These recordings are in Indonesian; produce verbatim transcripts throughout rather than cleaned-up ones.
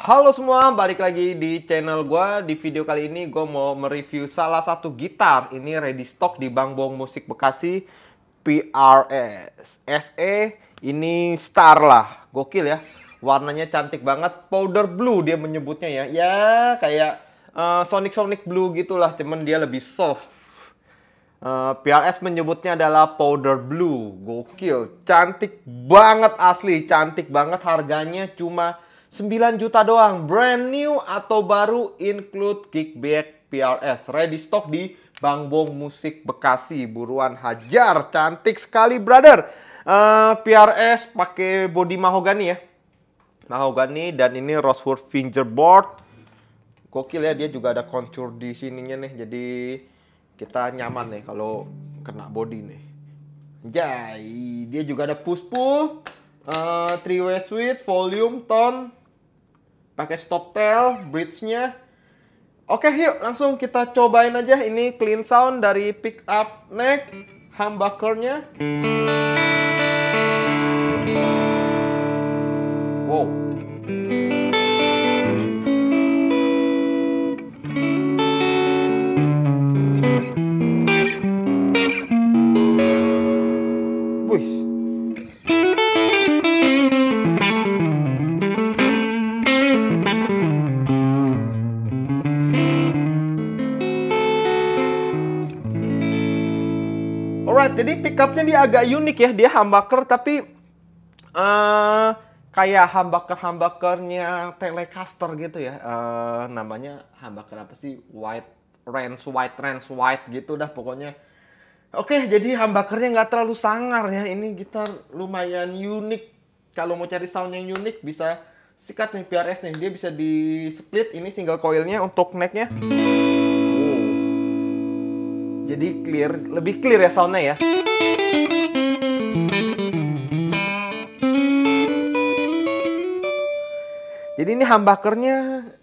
Halo semua, balik lagi di channel gue. Di video kali ini gue mau mereview salah satu gitar. Ini ready stock di Bang Bong Musik Bekasi, P R S S E. Ini star lah, gokil ya. Warnanya cantik banget, powder blue dia menyebutnya ya. Ya kayak uh, Sonic Sonic Blue gitulah, cuman dia lebih soft. Uh, P R S menyebutnya adalah powder blue. Gokil, cantik banget asli, cantik banget. Harganya cuma sembilan juta doang, brand new atau baru, include kickback P R S. Ready stock di Bang Bong Musik Bekasi. Buruan hajar, cantik sekali brother. Uh, P R S pakai body mahogani ya, mahogani, dan ini rosewood fingerboard. Gokil ya, dia juga ada contour di sininya nih, jadi kita nyaman nih kalau kena body nih. Jai, dia juga ada push pull, uh, three way switch, volume, tone. Pakai stop tail, bridge-nya. Oke, yuk langsung kita cobain aja. Ini clean sound dari pick up neck, humbucker-nya. Wow. Wih. Alright, jadi pickupnya dia agak unik ya. Dia humbucker tapi uh, kayak humbucker-humbuckernya Telecaster gitu ya. Uh, namanya humbucker apa sih? White range, white range, white gitu dah pokoknya. Oke, jadi humbuckernya nggak terlalu sangar ya. Ini gitar lumayan unik. Kalau mau cari sound yang unik bisa sikat nih P R S nih. Dia bisa di split. Ini single coilnya untuk necknya. Jadi clear, lebih clear ya soundnya ya. Jadi ini humbuckernya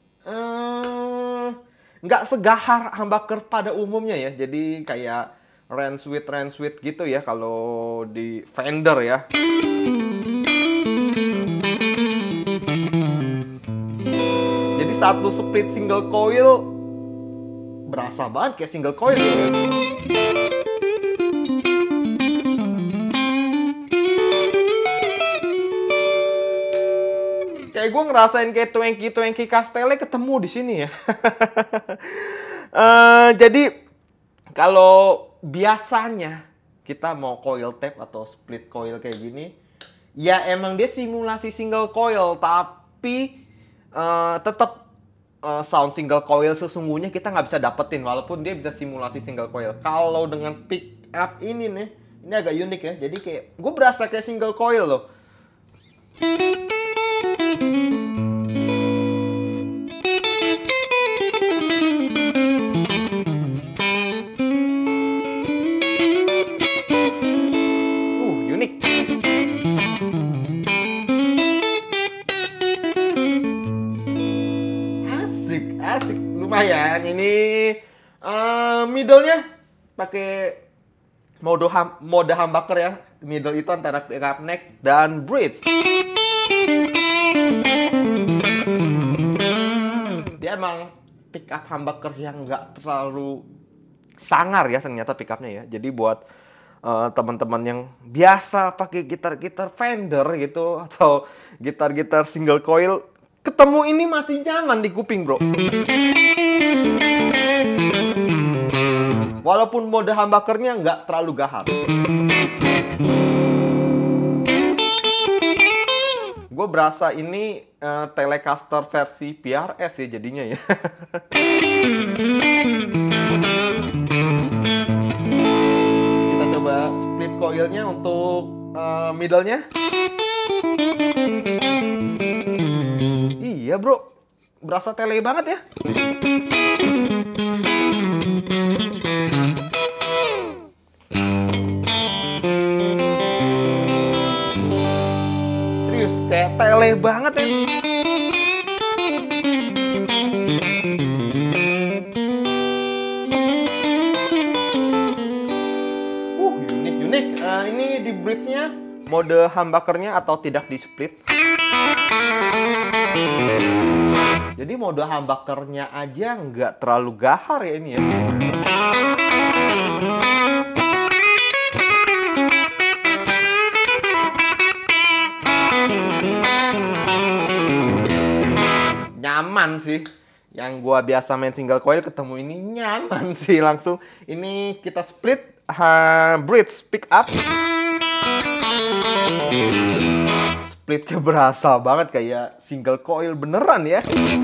nggak eh, segahar humbucker pada umumnya ya. Jadi kayak range width, range width gitu ya kalau di Fender ya. Jadi satu split single coil berasa banget kayak single coil ya. Kayak gue ngerasain kayak Twanky Twanky Castelli ketemu di sini ya. uh, jadi kalau biasanya kita mau coil tap atau split coil kayak gini, ya emang dia simulasi single coil, tapi uh, tetap Uh, sound single coil sesungguhnya kita nggak bisa dapetin walaupun dia bisa simulasi single coil. Kalau dengan pick up ini nih, ini agak unik ya. Jadi kayak gue berasa kayak single coil loh. Uh, unik. Asik, lumayan. Ini uh, middle-nya pakai mode hum, mode humbucker ya. Middle itu antara pick up neck dan bridge. Dia emang pick up humbucker yang nggak terlalu sangar ya ternyata pick up-nya ya. Jadi buat uh, teman-teman yang biasa pakai gitar-gitar Fender gitu atau gitar-gitar single coil, ketemu ini masih nyaman di kuping bro. Walaupun mode humbuckernya nggak terlalu gahar. Gue berasa ini uh, Telecaster versi P R S ya jadinya ya. Kita coba split coilnya untuk uh, middle-nya. Iya bro, berasa tele banget ya. Serius, kayak tele banget ya. Uh, unik-unik. Uh, ini di bridge-nya mode humbuckernya atau tidak di split. Jadi mode humbuckernya aja nggak terlalu gahar ya ini ya. Nyaman sih. Yang gua biasa main single coil ketemu ini nyaman sih langsung. Ini kita split uh, bridge pick up. Splitnya berasa banget kayak single coil beneran ya.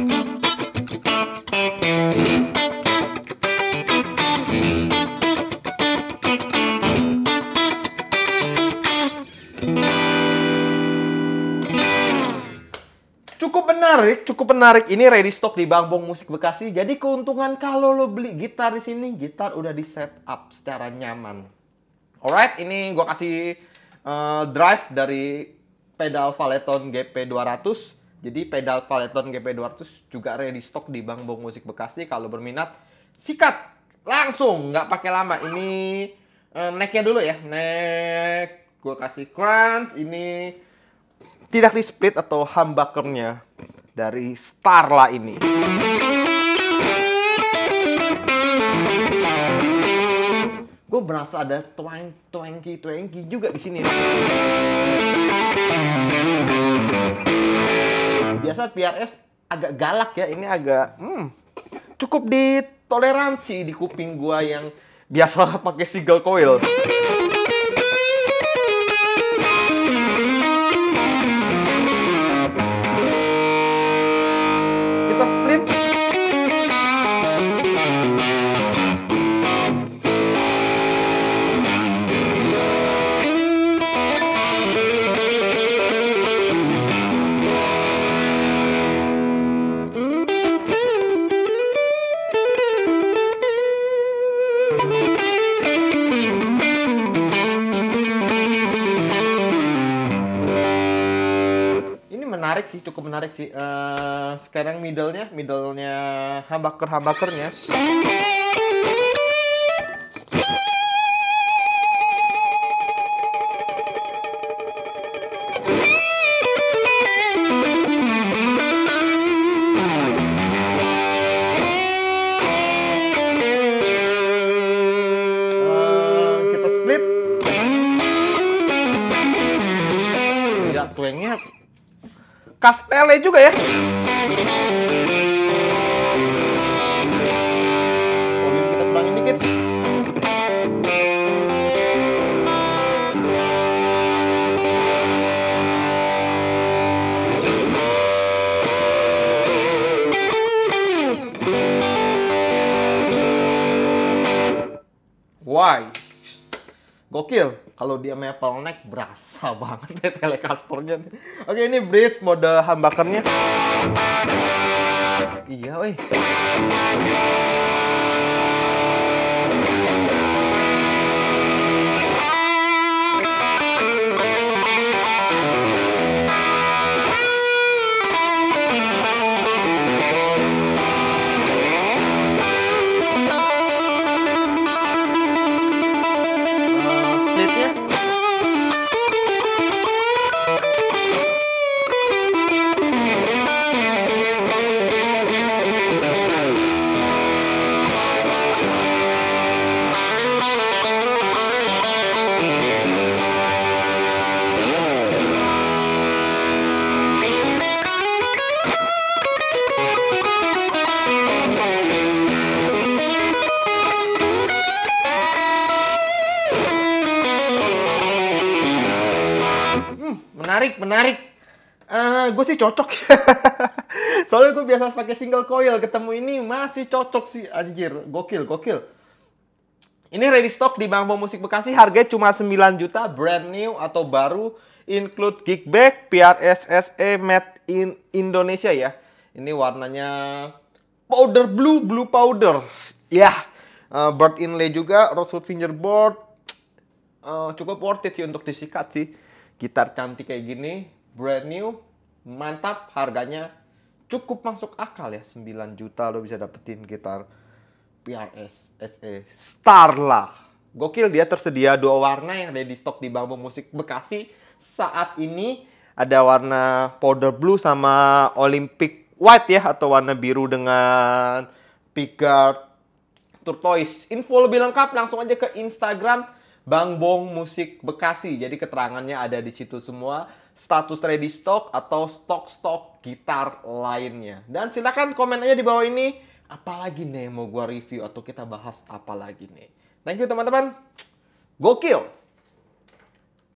Cukup menarik, cukup menarik. Ini ready stock di Bang Bong Musik Bekasi. Jadi keuntungan kalau lo beli gitar di sini, gitar udah di setup secara nyaman. Alright, ini gua kasih uh, drive dari pedal Valeton G P dua ratus. Jadi pedal Valeton G P dua ratus juga ready stock di Bang Bong Musik Bekasi. Kalau berminat, sikat langsung, nggak pakai lama. Ini uh, necknya dulu ya, neck. Gua kasih crunch. Ini tidak di split atau humbuckernya dari Starla ini. Gue berasa ada twang twanky twanky juga di sini. Biasa P R S agak galak ya, ini agak hmm, cukup ditoleransi di kuping gua yang biasa pakai single coil. Kita split. Menarik sih, cukup menarik sih. Uh, sekarang middle-nya, middle-nya humbucker-humbuckernya. Uh, kita split. Ya, twangnya Castelli juga ya. Volume kita kurangin dikit. Why? Gokil. Kalau dia maple neck berasa banget ya Telecasternya. Oke, ini bridge mode humbuckernya. Iya, weh. Menarik, menarik. Uh, gue sih cocok. Soalnya gue biasa pakai single coil, ketemu ini masih cocok sih, anjir. Gokil, gokil. Ini ready stock di Bang Bong Musik Bekasi, harganya cuma sembilan juta, brand new atau baru, include kickback, P R S S E made in Indonesia ya. Ini warnanya powder blue, blue powder. Ya, yeah. uh, bird inlay juga, rosewood fingerboard. Uh, cukup worth it sih untuk disikat sih. Gitar cantik kayak gini, brand new, mantap, harganya cukup masuk akal ya. sembilan juta lo bisa dapetin gitar P R S S E Starla. Gokil, dia tersedia dua warna yang ada di stok di Bang Bong Musik Bekasi. Saat ini ada warna powder blue sama Olympic white ya, atau warna biru dengan pickguard turquoise. Info lebih lengkap langsung aja ke Instagram Bang Bong Musik Bekasi. Jadi keterangannya ada di situ semua. Status ready stock atau stok-stok gitar lainnya. Dan silakan komen aja di bawah ini. Apalagi nih mau gua review atau kita bahas apa lagi nih. Thank you teman-teman. Gokil!